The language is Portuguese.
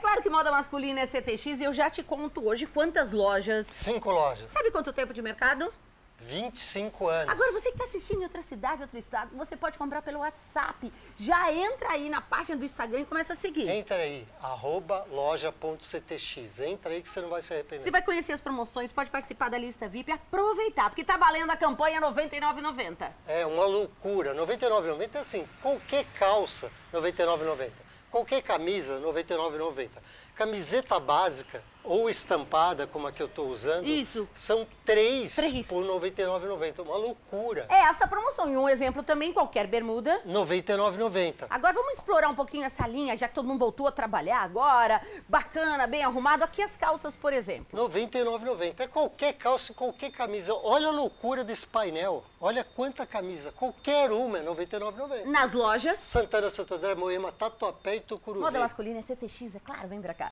Claro que moda masculina é CTX e eu já te conto hoje quantas lojas. 5 lojas. Sabe quanto tempo de mercado? 25 anos. Agora, você que está assistindo em outra cidade, outro estado, você pode comprar pelo WhatsApp. Já entra aí na página do Instagram e começa a seguir. Entra aí, @loja.ctx. Entra aí que você não vai se arrepender. Você vai conhecer as promoções, pode participar da lista VIP e aproveitar, porque tá valendo a campanha R$ 99,90. É uma loucura. R$ 99,90 é assim, qualquer calça, R$ 99,90. Qualquer camisa, R$ 99,90. Camiseta básica ou estampada, como a que eu estou usando, Isso. são 3 Três. por R$ 99,90. Uma loucura. É essa promoção. E um exemplo também, qualquer bermuda. R$ 99,90. Agora vamos explorar um pouquinho essa linha, já que todo mundo voltou a trabalhar agora. Bacana, bem arrumado. Aqui as calças, por exemplo. R$ 99,90. É qualquer calça e qualquer camisa. Olha a loucura desse painel. Olha quanta camisa. Qualquer uma é R$ 99,90. Nas lojas. Santana, Santo André, Moema, Tatuapé e Tucuruvi. Moda masculina é CTX, é claro, vem pra cá.